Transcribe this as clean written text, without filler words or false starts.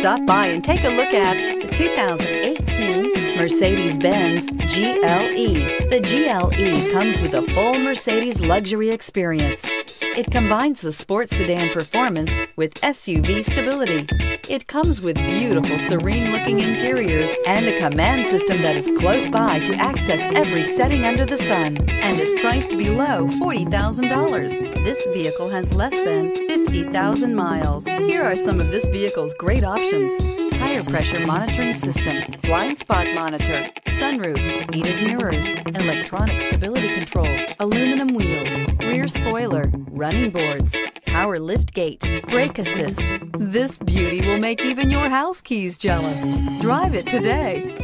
Stop by and take a look at the 2018 Mercedes-Benz GLE. The GLE comes with a full Mercedes luxury experience. It combines the sports sedan performance with SUV stability. It comes with beautiful, serene-looking interiors and a command system that is close by to access every setting under the sun and is priced below $40,000. This vehicle has less than 50,000 miles. Here are some of this vehicle's great options: tire pressure monitoring system, blind spot monitor, sunroof, heated mirrors, electronic stability control, aluminum wheels, rear spoiler, running boards, power lift gate, brake assist. This beauty will make even your house keys jealous. Drive it today.